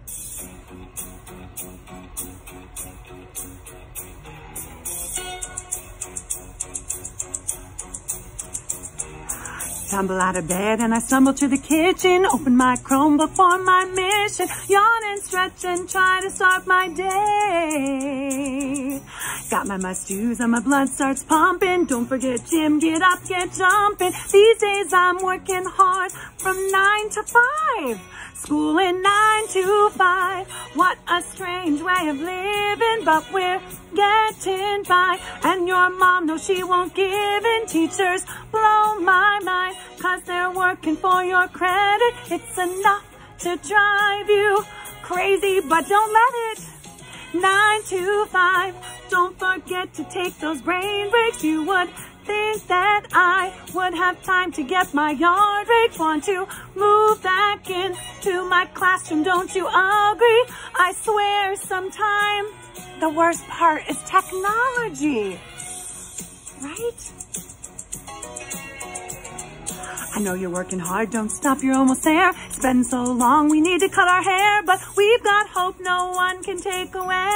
Tumble out of bed and I stumble to the kitchen, open my Chromebook for my mission, yawn and stretch and try to start my day. Got my must-dos and my blood starts pumping, don't forget gym, get up, get jumping. These days I'm working hard from 9 to 5. Schoolin' 9 to 5. What a strange way of living, but we're getting by. And your mom knows she won't give in. Teachers blow my mind, 'cause they're working for your credit. It's enough to drive you crazy, but don't let it. 9 to 5. Don't forget to take those brain breaks. You would think that I would have time to get my yard raked. Want to move back into my classroom, don't you agree? I swear sometime the worst part is technology, right? I know you're working hard, don't stop, you're almost there. It's been so long, we need to cut our hair, but we've got hope no one can take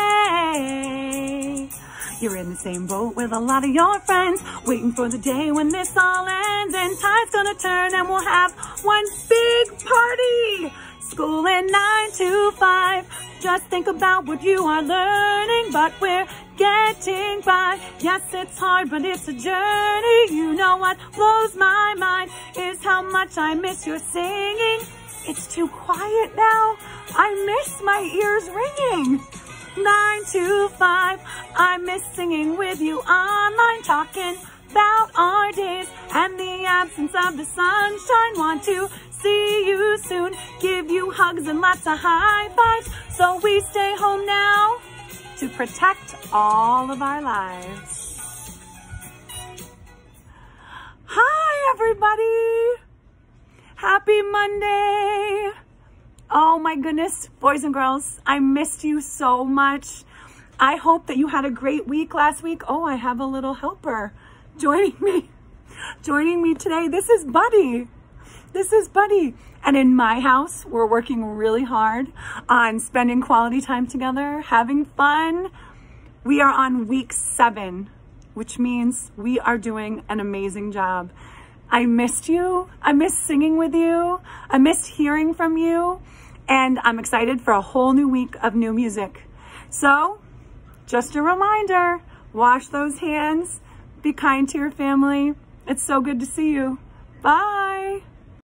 away. You're in the same boat with a lot of your friends, waiting for the day when this all ends, and tide's gonna turn and we'll have one big party. Schoolin' 9 to 5. Just think about what you are learning, but we're getting by. Yes, it's hard, but it's a journey. You know what blows my mind is how much I miss your singing. It's too quiet now. I miss my ears ringing. 9 to 5. I miss singing with you online, talking about our days and the absence of the sunshine. Want to see you soon, give you hugs and lots of high fives. So we stay home now to protect all of our lives. Hi, everybody. Happy Monday. Oh my goodness, boys and girls, I missed you so much. I hope that you had a great week last week. Oh, I have a little helper joining me today. This is Buddy. And in my house, we're working really hard on spending quality time together, having fun. We are on week 7, which means we are doing an amazing job. I missed you. I missed singing with you. I missed hearing from you. And I'm excited for a whole new week of new music. So, just a reminder, wash those hands, be kind to your family. It's so good to see you. Bye.